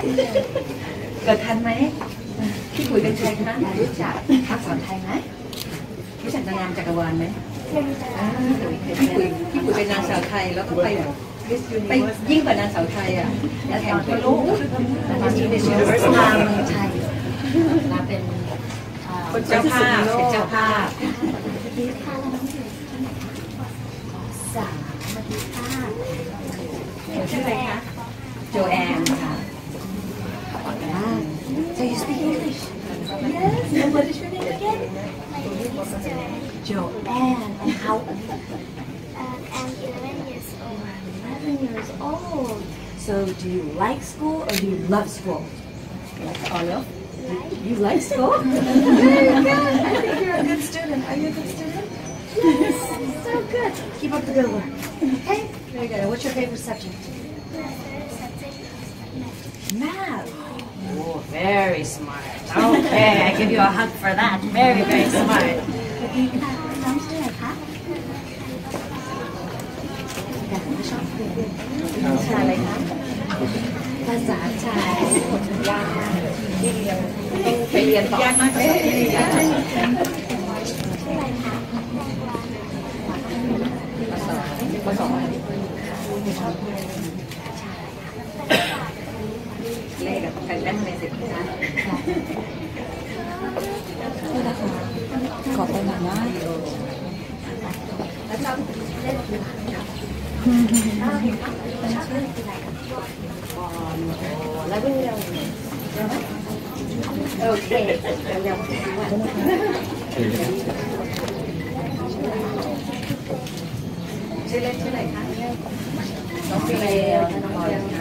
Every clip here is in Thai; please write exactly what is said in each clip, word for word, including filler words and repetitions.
เกิดทันไหมพี่ปุ๋ยเป็นใครคะรู้จักอักษรไทยไหมรู้จักนางงามจักรวาลไหมพี่ปุ๋ยพี่ปุ๋ยเป็นนางสาวไทยแล้วก็ไปไปยิ่งกว่านางสาวไทยอ่ะแล้วแข่งทั่วโลกตอนนี้เป็นมาเมืองไทยมาเป็นเจ้าภาพเป็นเจ้าภาพสามชื่ออะไรคะโจแอนค่ะ So you speak English? Yes. And what is your name again? Joanne. And how old? I'm eleven years old. eleven years old. So do you like school or do you love school? Like all of? You like school? Very good. I think you're a good student. Are you a good student? Yes. So good. Keep up the good work. Okay. Very good. What's your favorite subject? My favorite subject is math. Math. Oh, very smart. Okay, I give you a hug for that. Very, very smart. น้องชื่ออะไรคะแต่ไม่ชอบเรียนวิชาอะไรคะภาษาไทยยากมากที่เรียนต้องไปเรียนต่อยากมากเลยยากภาษาภาษาเลขกับแฟนแม่ในสิบนะนี่นะคะขอไปหน่อยนะแล้วจะเล่นกีฬาแล้ววิ่งเร็วเร็วไหมโอเคเร็วชื่อเล่นชื่ออะไรคะน้องเบลน้องบอลนะ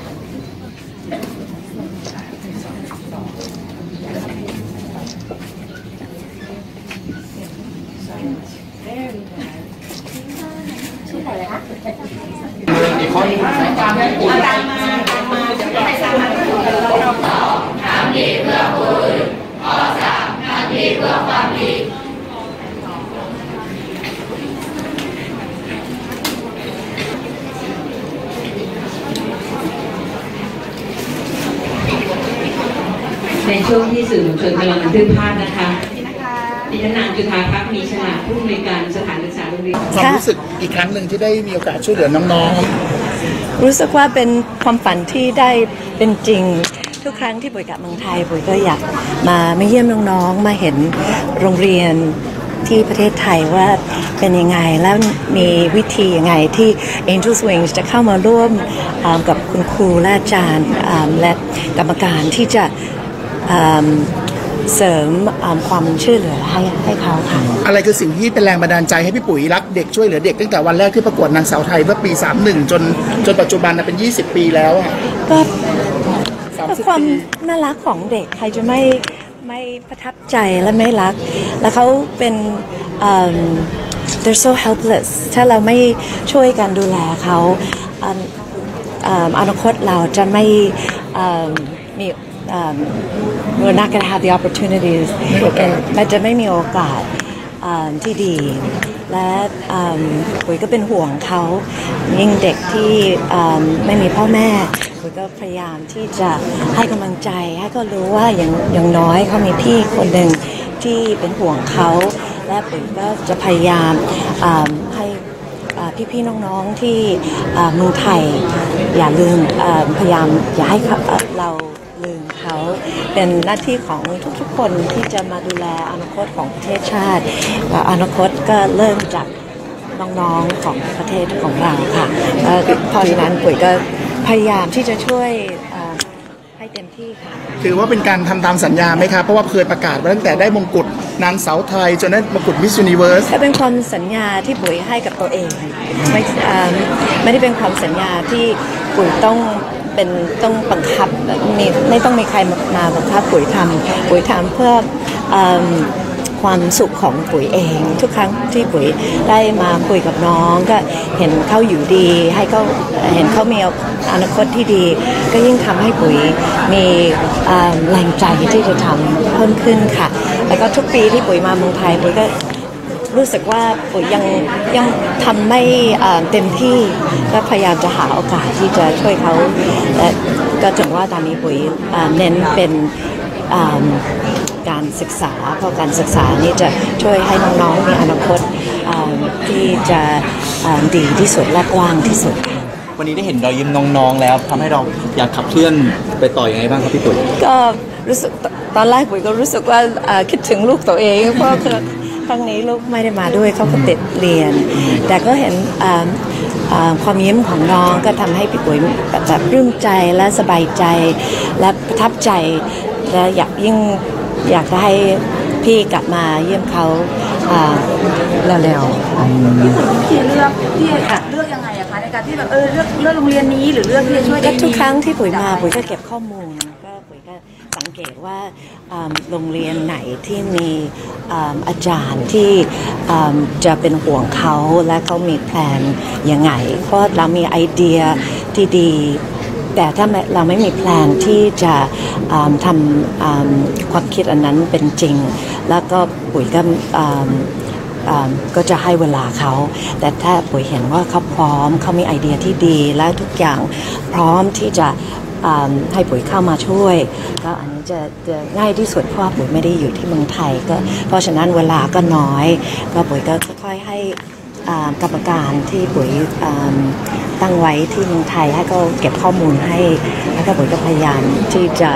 ชื่ออะไรคะอีกคนตามมาตามมาตามมาจะไปตามมาข้อสองทำดีเพื่อผู้อื่นข้อสามทำดีเพื่อความดีในช่วงที่สื่อมวลชนกำลังบันทึกภาพนะคะดิฉันนางจุฑาภักดิ์มีฉลาดผู้อำนวยการสถานศึกษาโรงเรียนความรู้สึกอีกครั้งหนึ่งที่ได้มีโอกาสช่วยเหลือน้องๆรู้สึกว่าเป็นความฝันที่ได้เป็นจริงทุกครั้งที่ปุ๋ยกลับเมืองไทยปุ๋ยก็อยากมาไม่เยี่ยมน้องๆมาเห็นโรงเรียนที่ประเทศไทยว่าเป็นยังไงแล้วมีวิธียังไงที่ Angels Wings จะเข้ามาร่วมกับคุณครูและอาจารย์และกรรมการที่จะเสริมความช่วยเหลือให้ให้เขาค่ะอะไรคือสิ่งที่เป็นแรงบันดาลใจให้พี่ปุ๋ยรักเด็กช่วยเหลือเด็กตั้งแต่วันแรกที่ประกวดนางสาวไทยเมื่อปีสามสิบเอ็ดจนจนปัจจุบันเป็นยี่สิบปีแล้วอ่ะก็ความน่ารักของเด็กใครจะไม่ไม่ประทับใจและไม่รักแล้วเขาเป็น they're so helpless ถ้าเราไม่ช่วยกันดูแลเขาอนาคตเราจะไม่มีUm, we're not going to have the opportunities มันจะไม่มีโอกาสที่ดีและปุ๋ยก็เป็นห่วงเขายิ่งเด็กที่ไม่มีพ่อแม่ปุ๋ยก็พยายามที่จะให้กำลังใจให้เขารู้ว่าอย่างอย่างน้อยเขามีพี่คนหนึ่งที่เป็นห่วงเขาและปุ๋ยก็จะพยายามให้พี่ๆน้องๆที่เมืองไทยอย่าลืมพยายามอย่าให้เราลืมเขาเป็นหน้าที่ของทุกๆคนที่จะมาดูแลอนาคตของประเทศชาติอนาคตก็เริ่มจากน้องๆของประเทศของเราค่ะเพราะฉะนั้นปุ๋ยก็พยายามที่จะช่วยให้เต็มที่ค่ะถือว่าเป็นการทำตามสัญญาไหมครับเพราะว่าเคยประกาศมาตั้งแต่ได้มงกุฎนางสาวไทยจนได้มงกุฎมิสยูนิเวิร์สเป็นความสัญญาที่ปุ๋ยให้กับตัวเองไม่ไม่ได้เป็นความสัญญาที่ปุ๋ยต้องเป็นต้องบังคับมีไม่ต้องมีใครมาบังคับปุ๋ยทำปุ๋ยทำเพื่อความสุขของปุ๋ยเองทุกครั้งที่ปุ๋ยได้มาคุยกับน้องก็เห็นเขาอยู่ดีให้เขาเห็นเขามีอนาคตที่ดีก็ยิ่งทำให้ปุ๋ยมีแรงใจที่จะทำเพิ่มขึ้นค่ะแล้วก็ทุกปีที่ปุ๋ยมาเมืองไทยปุ๋ยก็รู้สึกว่าปุ๋ยยังยังทำไม่เต็มที่ก็พยายามจะหาโอกาสที่จะช่วยเขาและก็ถึงว่าตอนนี้ปุ๋ยเน้นเป็นการศึกษาเพราะการศึกษานี้จะช่วยให้น้องๆมีอนาคตที่จะดีที่สุดและกว้างที่สุดวันนี้ได้เห็นรอยยิ้มน้องๆแล้วทำให้เราอยากขับเคลื่อนไปต่อยังไงบ้างครับพี่ปุ๋ยก็รู้สึกตอนแรกปุ๋ยก็รู้สึกว่าคิดถึงลูกตัวเองเพราะคือครั้งนี้ลูกไม่ได้มาด้วยเขาก็ติดเรียนแต่ก็เห็นความยิ้มของน้องก็ทำให้พี่ปุ๋ยแบบปลื้มใจและสบายใจและประทับใจและอยากยิ่งอยากจะให้พี่กลับมาเยี่ยมเขาเร็วๆพี่เลือกพี่เลือกยังไงอะคะในการที่แบบเออเลือกเลือกโรงเรียนนี้หรือเลือกที่จะช่วยเด็กทุกครั้งที่ปุ๋ยมาปุ๋ยก็เก็บข้อมูลก็ปุ๋ยก็สังเกตว่าโรงเรียนไหนที่มีอาจารย์ที่จะเป็นห่วงเขาและเขามีแผนยังไงเพราะเรามีไอเดียที่ดีแต่ถ้าเราไม่มีแพลนที่จะทำความคิดอันนั้นเป็นจริงแล้วก็ปุ๋ยก็ก็จะให้เวลาเขาแต่ถ้าปุ๋ยเห็นว่าเขาพร้อมเขามีไอเดียที่ดีและทุกอย่างพร้อมที่จะให้ปุ๋ยเข้ามาช่วยก็อันนี้จะจะง่ายที่สุดเพราะปุ๋ยไม่ได้อยู่ที่เมืองไทยก็เพราะฉะนั้นเวลาก็น้อยก็ปุ๋ยก็ค่อยๆให้กรรมการที่ปุ๋ยตั้งไว้ที่เมืองไทยให้เขาเก็บข้อมูลให้แล้วก็ปุ๋ยก็พยายามที่จะ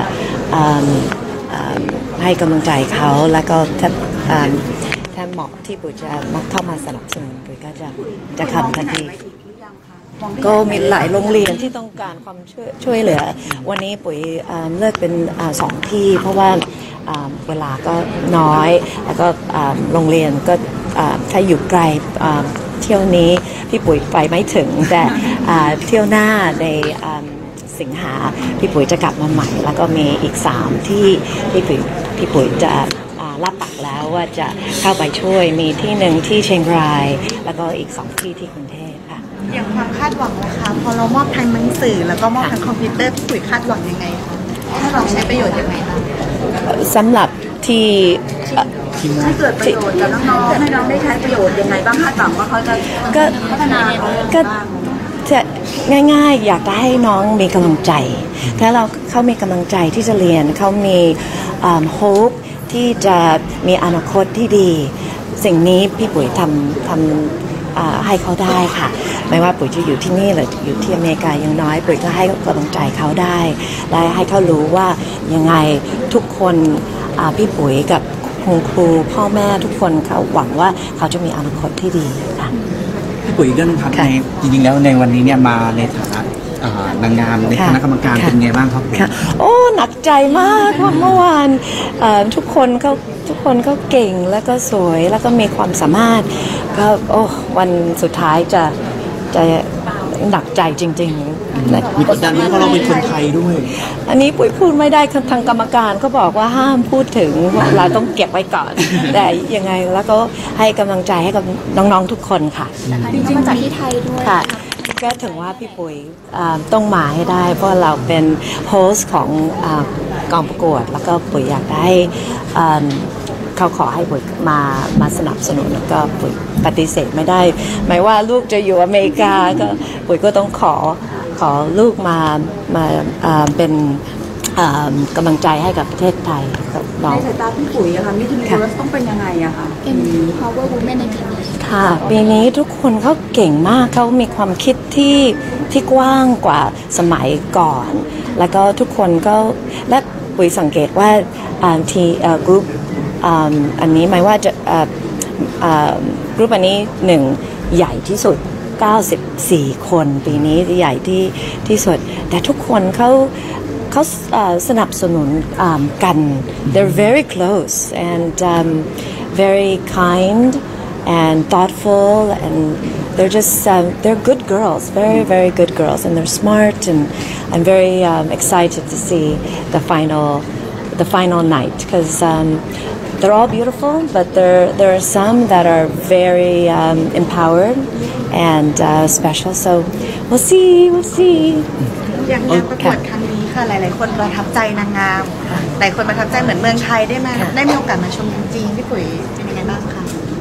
ให้กำลังใจเขาแล้วก็ถ้าถ้าเหมาะที่ปุ๋ยจะมาเข้ามาสนับสนุนปุ๋ยก็จะจะทำทันทีก็มีหลายโรงเรียนที่ต้องการความช่วยช่วยเหลือวันนี้ปุ๋ยเลือกเป็นสองที่เพราะว่าเวลาก็น้อยแล้วก็โรงเรียนก็ถ้าอยู่ไกลเที่ยวนี้พี่ปุ๋ยไปไม่ถึงแต่เที่ยวหน้าในสิงหาพี่ปุ๋ยจะกลับมาใหม่แล้วก็มีอีกสามที่พี่ปุ๋ยพี่ปุ๋ยจะรับปากแล้วว่าจะเข้าไปช่วยมีที่หนึ่งที่เชียงรายแล้วก็อีกสองที่ที่กรุงเทพค่ะอย่างความคาดหวังนะคะพอเรามอบทางหนังสือแล้วก็มอบทางคอมพิวเตอร์พี่ปุ๋ยคาดหวังยังไงคะให้เราใช้ประโยชน์ยังไงคะสำหรับที่ให้เกิดประโยชน์กับน้องๆให้น้องได้ใช้ประโยชน์ยังไงบ้างคาดหวังว่าเขาจะพัฒนาก็จะง่ายๆอยากจะให้น้องมีกำลังใจถ้าเราเขามีกำลังใจที่จะเรียนเขามีโฮปที่จะมีอนาคตที่ดีสิ่งนี้พี่ปุ๋ยทำทำให้เขาได้ค่ะไม่ว่าปุ๋ยจะอยู่ที่นี่หรืออยู่ที่อเมริกายังน้อยปุ๋ยก็ให้กำลังใจเขาได้และให้เขารู้ว่ายังไงทุกคนพี่ปุ๋ยกับคุณครูพ่อแม่ทุกคนเขาหวังว่าเขาจะมีอนาคตที่ดีค่ะพี่ปุ๋ยเรื่องครับในจริงๆแล้วในวันนี้เนี่ยมาในฐานะนางงามในคณะกรรมการเป็นไงบ้างครับโอ้หนักใจมากเพราะเมื่อวานทุกคนเขาทุกคนก็เก่งแล้วก็สวยแล้วก็มีความสามารถก็โอ้วันสุดท้ายจะจะหนักใจจริงๆมีกดดันไหมเพราะเราเป็นคนไทยด้วยอันนี้ปุ๋ยพูดไม่ได้ทางกรรมการก็บอกว่าห้ามพูดถึงเราต้องเก็บไว้ก่อนแต่ยังไงแล้วก็ให้กำลังใจให้กับน้องๆทุกคนค่ะจริงๆมาจากที่ไทยด้วยค่ะก็ถึงว่าพี่ปุ๋ยต้องมาให้ได้เพราะเราเป็นโฮสต์ของกองประกวดแล้วก็ปุ๋ยอยากได้เขาขอให้ปุ๋ยมามาสนับสนุนแล้วก็ปุ๋ยปฏิเสธไม่ได้หมายว่าลูกจะอยู่อเมริกาก็ปุ๋ยก็ต้องขอขอลูกมามาเป็นกำลังใจให้กับประเทศไทยกับน้องในสายตาพี่ปุ๋ยอะค่ะมิสยูนิเวิร์สต้องเป็นยังไงอะคะเป็น Power Woman ในปีนี้ค่ะปีนี้ทุกคนเขาเก่งมากเขามีความคิดที่ที่กว้างกว่าสมัยก่อนแล้วก็ทุกคนก็และปุ๋ยสังเกตว่าทีกรุ๊ปอันนี้หมายว่าจะกรุ๊ปอันนี้หนึ่งใหญ่ที่สุดเก้าสิบสี่คนปีนี้ใหญ่ที่ที่สุดแต่ทุกคนเขาเขาสนับสนุนกัน they're very close and um, very kind and thoughtful and they're just um, they're good girls very very good girls and they're smart and I'm very um, excited to see the final the final night because um, they're all beautiful but there there are some that are very um, empowered and uh, special so we'll see we'll see อย่างงานประกวดครั้งนี้ค่ะหลายๆคนประทับใจนางงามหลายคนประทับใจเหมือนเมืองไทยได้มาได้มีโอกาสมาชมจริงๆพี่ปุ๋ยเป็นยังไงบ้างคะ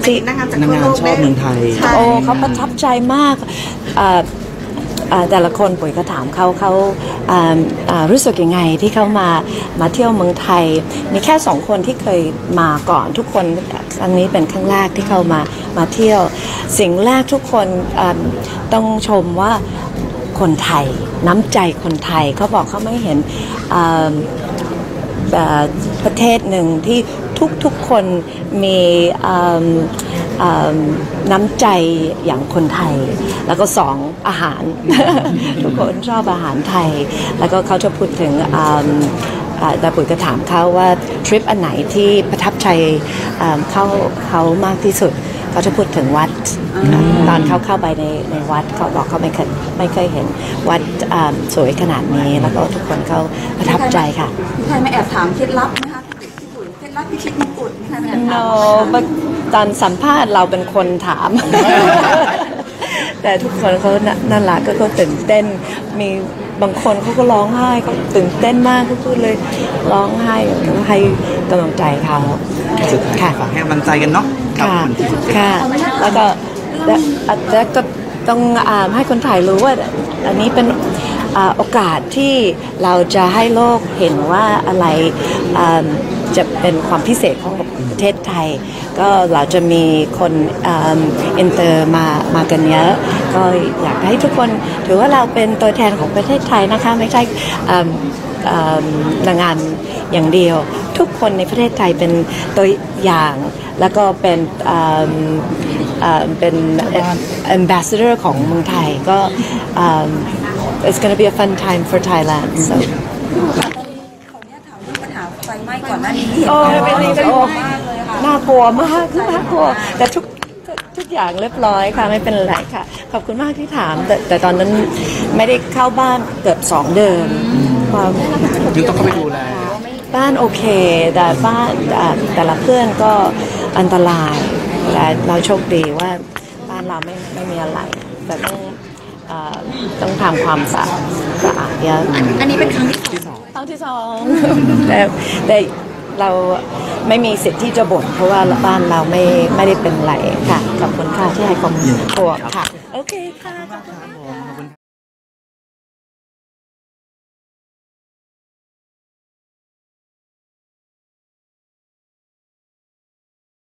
ที่นางงามจากนางทั่วงาโลมกชอบเมืองไทยใช่โอ้เขาประทับใจมากเอ่อเอ่อแต่ละคนปุ๋ยก็ถามเขาเขาอ่าอ่ารู้สึกยังไงที่เขามามาเที่ยวเมืองไทย มีแค่สองคนที่เคยมาก่อนทุกคนครั้งนี้เป็นครั้งแรกที่เขามามาเที่ยว สิ่งแรกทุกคนอ่าต้องชมว่าคนไทยน้ำใจคนไทยเขาบอกเขาไม่เห็นอ่าเอ่อประเทศหนึ่งที่ทุกๆคนมีอ่าอ่าน้ำใจอย่างคนไทย แล้วก็สองอาหาร ทุกคนชอบอาหารไทย แล้วก็เขาจะพูดถึงอ่าอ่าแต่ปุ๋ยก็ถามเขาว่าทริปอันไหนที่ประทับใจอ่าเขาเขามากที่สุดเขาจะพูดถึงวัดตอนเขาเข้าไปในในวัดเขาบอกเขาไม่เคยไม่เคยเห็นวัดอ่าสวยขนาดนี้แล้วก็ทุกคนเขาประทับใจค่ะมีใครมาแอบถามเคล็ดลับไหมคะพี่ปุ๋ยเคล็ดลับพิชิตมงกุฎมีใครมาแอบถาม no ตอนสัมภาษณ์เราเป็นคนถาม แต่ทุกคนเขาน่าน่ารักก็ก็ตื่นเต้นมีบางคนเขาก็ร้องไห้เขาตื่นเต้นมากเขาพูดเลยร้องไห้ให้กำลังใจเขาสุดท้ายค่ะฝากให้กำลังใจกันเนาะกับค่ะคนที่ค่ะแล้วก็และแล้วก็ต้องอ่าให้คนไทยรู้ว่าอันนี้เป็นอ่าโอกาสที่เราจะให้โลกเห็นว่าอะไรอ่าจะเป็นความพิเศษของประเทศไทย ก็เราจะมีคนอินเตอร์มามากันเยอะก็อยากให้ทุกคนถือว่าเราเป็นตัวแทนของประเทศไทยนะคะไม่ใช่อ่าอ่านางงามอย่างเดียวทุกคนในประเทศไทยเป็นตัวอย่างแล้วก็เป็นอ่าอ่าเป็น ambassador ของเมืองไทยก็อ่า it's gonna be a fun time for Thailand so ขออนุญาตถามเรื่องปัญหาไฟไหม้ก่อนหน้านี้ที่เห็นโอ้ข่าวเป็นว่านี่เป็นโอ้มากเลยค่ะน่ากลัวมากน่ากลัวแต่ทุกทุกอย่างเรียบร้อยค่ะไม่เป็นไรค่ะ ขอบคุณมากที่ถาม แต่แต่ตอนนั้นไม่ได้เข้าบ้านเกือบสองเดือนความยังต้องเข้าไปดูแลบ้านโอเค แต่บ้านอ่าแต่ละเพื่อนก็อันตรายแต่เราโชคดีว่าบ้านเราไม่ไม่มีอะไร แต่ต้องอ่าต้องทำความสะอาดสะอาดเยอะอันนี้เป็นครั้งที่สองครั้งที่สอง แต่แต่เราไม่มีสิทธิ์ที่จะบ่นเพราะว่าบ้านเราไม่ไม่ได้เป็นไรค่ะ ขอบคุณค่ะที่ให้ความรู้ค่ะ โอเคค่ะขอบคุณ